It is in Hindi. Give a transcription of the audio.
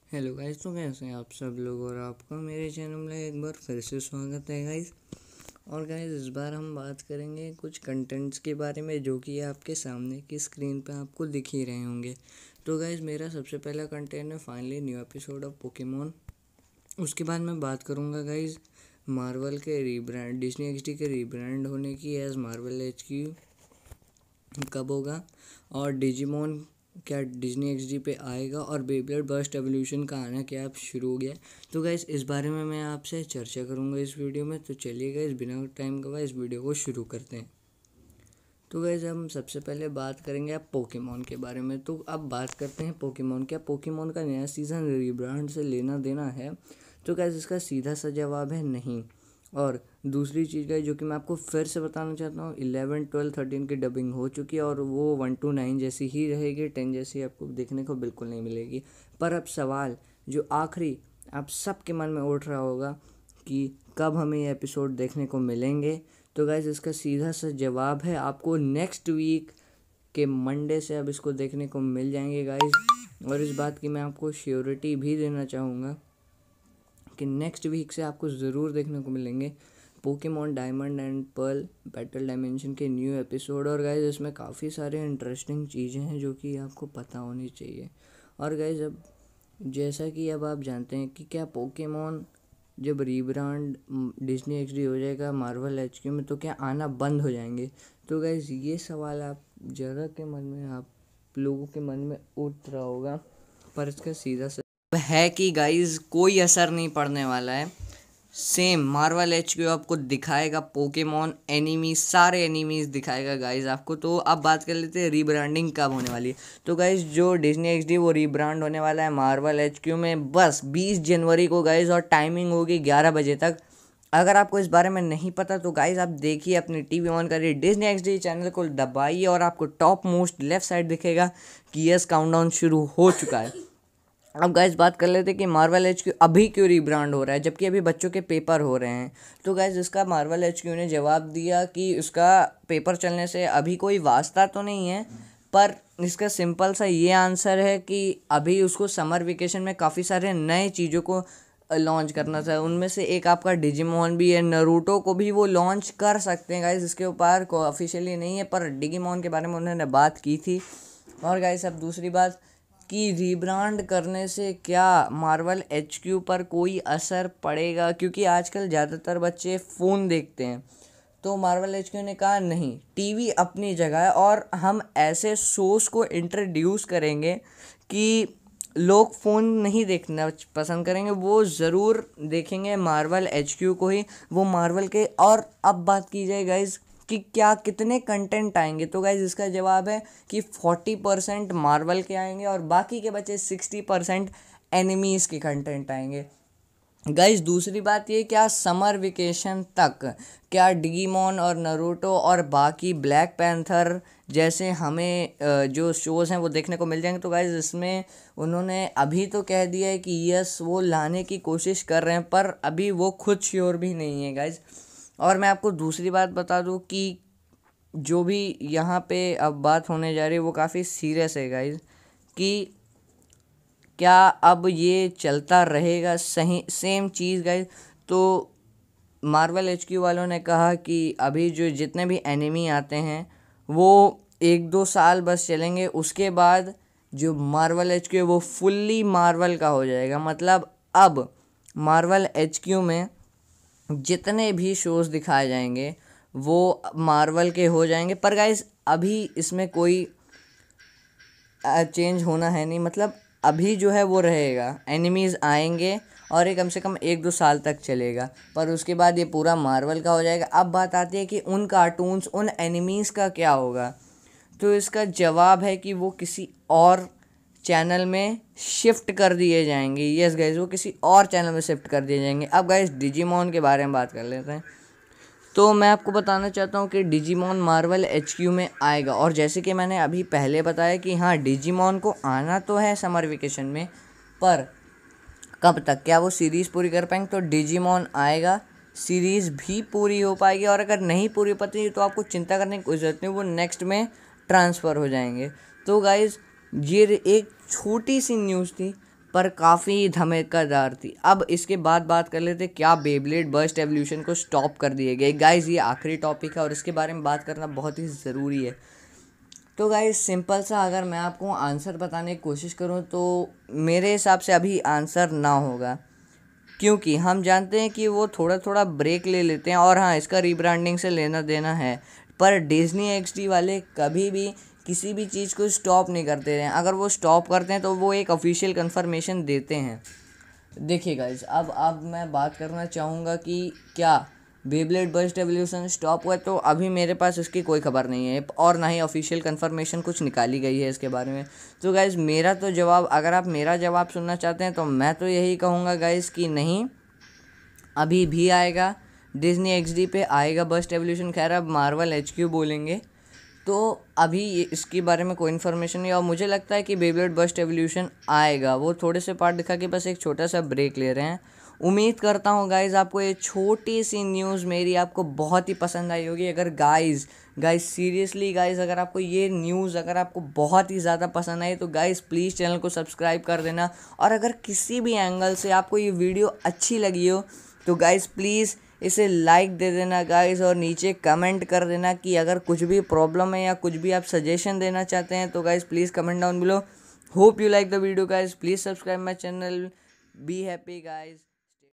हेलो गाइस, तो कैसे हैं आप सब लोग। और आपका मेरे चैनल में एक बार फिर से स्वागत है गाइस। और गाइस इस बार हम बात करेंगे कुछ कंटेंट्स के बारे में जो कि आपके सामने की स्क्रीन पे आपको दिख ही रहे होंगे। तो गाइस मेरा सबसे पहला कंटेंट है finally new episode of Pokemon. उसके बाद मैं बात करूँगा गाइस मार्वल के रीब्रांड, डिज्नी एक्सडी के रीब्रांड होने की एज मार्वल HQ कब होगा, और डिजिमॉन क्या डिज्नी एक्सडी पे आएगा, और बेब्लेड बर्स्ट एवोल्यूशन का आना क्या अब शुरू हो गया है। तो गाइस इस बारे में मैं आपसे चर्चा करूंगा इस वीडियो में। तो चलिए गाइस बिना टाइम गवाए इस वीडियो को शुरू करते हैं। तो गाइस हम सबसे पहले बात करेंगे अब पोकेमॉन के बारे में। तो अब बात करते हैं पोकेमॉन, क्या पोकेमॉन का नया सीज़न रीब्रांड से लेना देना है। तो गाइस इसका सीधा सा जवाब है नहीं। और दूसरी चीज़ गाइस जो कि मैं आपको फिर से बताना चाहता हूँ, 11, 12, 13 की डबिंग हो चुकी है और वो 1 to 9 जैसी ही रहेगी, 10 जैसी आपको देखने को बिल्कुल नहीं मिलेगी। पर अब सवाल जो आखिरी आप सबके मन में उठ रहा होगा कि कब हमें ये एपिसोड देखने को मिलेंगे। तो गाइस इसका सीधा सा जवाब है आपको नेक्स्ट वीक के मंडे से अब इसको देखने को मिल जाएंगे गाइस। और इस बात की मैं आपको श्योरिटी भी देना चाहूँगा कि नेक्स्ट वीक से आपको ज़रूर देखने को मिलेंगे Pokemon Diamond and Pearl Battle Dimension के न्यू एपिसोड। और गाइस इसमें काफ़ी सारे इंटरेस्टिंग चीज़ें हैं जो कि आपको पता होनी चाहिए। और गाइस अब जैसा कि अब आप जानते हैं कि क्या पोकेमॉन जब रीब्रांड डिज्नी एक्सडी हो जाएगा मार्वल HQ में, तो क्या आना बंद हो जाएंगे। तो गाइस ये सवाल आप ज़रा के मन में, आप लोगों के मन में उठ रहा होगा, पर इसका सीधा सा है कि गाइस कोई असर नहीं पड़ने वाला है। सेम मार्वल HQ आपको दिखाएगा पोकेमॉन एनिमीज, सारे एनिमीज दिखाएगा गाइस आपको। तो अब बात कर लेते हैं रीब्रांडिंग कब होने वाली है। तो गाइस जो डिज्नी एक्सडी वो रीब्रांड होने वाला है मार्वल HQ में बस 20 जनवरी को गाइस, और टाइमिंग होगी 11 बजे तक। अगर आपको इस बारे में नहीं पता तो गाइस आप देखिए, अपनी टीवी ऑन करिए, डिज्नी एक्सडी चैनल को दबाइए और आपको टॉप मोस्ट लेफ्ट साइड दिखेगा कि यस काउंटडाउन शुरू हो चुका है। अब गाइस बात कर लेते हैं कि मार्वल HQ अभी क्यों रीब्रांड हो रहा है जबकि अभी बच्चों के पेपर हो रहे हैं। तो गाइस इसका मार्वल HQ ने जवाब दिया कि उसका पेपर चलने से अभी कोई वास्ता तो नहीं है, पर इसका सिंपल सा ये आंसर है कि अभी उसको समर वेकेशन में काफ़ी सारे नए चीज़ों को लॉन्च करना था। उनमें से एक आपका डिजिमॉन भी है, नरूटो को भी वो लॉन्च कर सकते हैं गाइस, इसके ऊपर को ऑफिशियली नहीं है, पर डिजिमॉन के बारे में उन्होंने बात की थी। और गाइस अब दूसरी बात कि रीब्रांड करने से क्या मार्वल HQ पर कोई असर पड़ेगा, क्योंकि आजकल ज़्यादातर बच्चे फ़ोन देखते हैं। तो मार्वल HQ ने कहा नहीं, टीवी अपनी जगह है और हम ऐसे शोज़ को इंट्रोड्यूस करेंगे कि लोग फ़ोन नहीं देखना पसंद करेंगे, वो ज़रूर देखेंगे मार्वल HQ को ही, वो मार्वल के। और अब बात की जाए गाइज कि क्या कितने कंटेंट आएंगे, तो गाइज इसका जवाब है कि 40% मार्वल के आएंगे और बाकी के बचे 60% एनिमीज़ के कंटेंट आएंगे गाइज। दूसरी बात ये, क्या समर वेकेशन तक क्या डिजिमॉन और नरूटो और बाकी ब्लैक पैंथर जैसे हमें जो शोज़ हैं वो देखने को मिल जाएंगे। तो गाइज इसमें उन्होंने अभी तो कह दिया है कि यस वो लाने की कोशिश कर रहे हैं, पर अभी वो खुद श्योर भी नहीं है गाइज। और मैं आपको दूसरी बात बता दूं कि जो भी यहाँ पे अब बात होने जा रही है वो काफ़ी सीरियस है गाइज, कि क्या अब ये चलता रहेगा सही सेम चीज़ गाइज। तो मार्वल HQ वालों ने कहा कि अभी जो जितने भी एनिमी आते हैं वो 1-2 साल बस चलेंगे, उसके बाद जो मार्वल HQ है वो फुल्ली मार्वल का हो जाएगा। मतलब अब मार्वल HQ में जितने भी शोज़ दिखाए जाएंगे वो मार्वल के हो जाएंगे। पर गाइस अभी इसमें कोई चेंज होना है नहीं, मतलब अभी जो है वो रहेगा, एनिमीज़ आएंगे और ये कम से कम 1-2 साल तक चलेगा, पर उसके बाद ये पूरा मार्वल का हो जाएगा। अब बात आती है कि उन कार्टून्स, उन एनिमीज़ का क्या होगा। तो इसका जवाब है कि वो किसी और चैनल में शिफ्ट कर दिए जाएंगे। यस गाइज, वो किसी और चैनल में शिफ्ट कर दिए जाएंगे। अब गाइज डिजिमॉन के बारे में बात कर लेते हैं। तो मैं आपको बताना चाहता हूँ कि डिजिमॉन मार्वल HQ में आएगा, और जैसे कि मैंने अभी पहले बताया कि हाँ डिजिमॉन को आना तो है समर वेकेशन में, पर कब तक, क्या वो सीरीज़ पूरी कर पाएंगे। तो डिजिमॉन आएगा, सीरीज़ भी पूरी हो पाएगी, और अगर नहीं पूरी हो पाती तो आपको चिंता करने की कोई ज़रूरत नहीं, वो नेक्स्ट में ट्रांसफ़र हो जाएंगे। तो गाइज़ ये एक छोटी सी न्यूज़ थी, पर काफ़ी धमाकेदार थी। अब इसके बाद बात कर लेते क्या बेब्लेड बर्स्ट एवोल्यूशन को स्टॉप कर दिए गए। गाइस ये आखिरी टॉपिक है और इसके बारे में बात करना बहुत ही ज़रूरी है। तो गाइस सिंपल सा अगर मैं आपको आंसर बताने की कोशिश करूं तो मेरे हिसाब से अभी आंसर ना होगा, क्योंकि हम जानते हैं कि वो थोड़ा थोड़ा ब्रेक ले लेते हैं और हाँ इसका रीब्रांडिंग से लेना देना है, पर डिज्नी एक्सडी वाले कभी भी किसी भी चीज़ को स्टॉप नहीं करते रहे। अगर वो स्टॉप करते हैं तो वो एक ऑफिशियल कंफर्मेशन देते हैं। देखिए गाइस अब मैं बात करना चाहूँगा कि क्या बेब्लेड बर्स्ट एवोल्यूशन स्टॉप हुआ, तो अभी मेरे पास इसकी कोई खबर नहीं है और ना ही ऑफिशियल कंफर्मेशन कुछ निकाली गई है इसके बारे में। तो गाइस मेरा तो जवाब, अगर आप मेरा जवाब सुनना चाहते हैं तो मैं तो यही कहूँगा गाइस कि नहीं, अभी भी आएगा, डिज्नी एक्सडी पे आएगा बर्स्ट एवोल्यूशन। खैर अब मार्वल एचक्यू बोलेंगे, तो अभी इसके बारे में कोई इन्फॉर्मेशन नहीं। और मुझे लगता है कि बेब्लेड बर्स्ट एवोल्यूशन आएगा, वो थोड़े से पार्ट दिखा के बस एक छोटा सा ब्रेक ले रहे हैं। उम्मीद करता हूँ गाइज़ आपको ये छोटी सी न्यूज़ मेरी आपको बहुत ही पसंद आई होगी। अगर गाइज़ सीरियसली गाइज़ अगर आपको ये न्यूज़ अगर आपको बहुत ही ज़्यादा पसंद आई तो गाइज़ प्लीज़ चैनल को सब्सक्राइब कर देना। और अगर किसी भी एंगल से आपको ये वीडियो अच्छी लगी हो तो गाइज़ प्लीज़ इसे लाइक दे देना गाइज़, और नीचे कमेंट कर देना कि अगर कुछ भी प्रॉब्लम है या कुछ भी आप सजेशन देना चाहते हैं तो guys please comment down below. Hope you like the video guys, please subscribe my channel, be happy guys.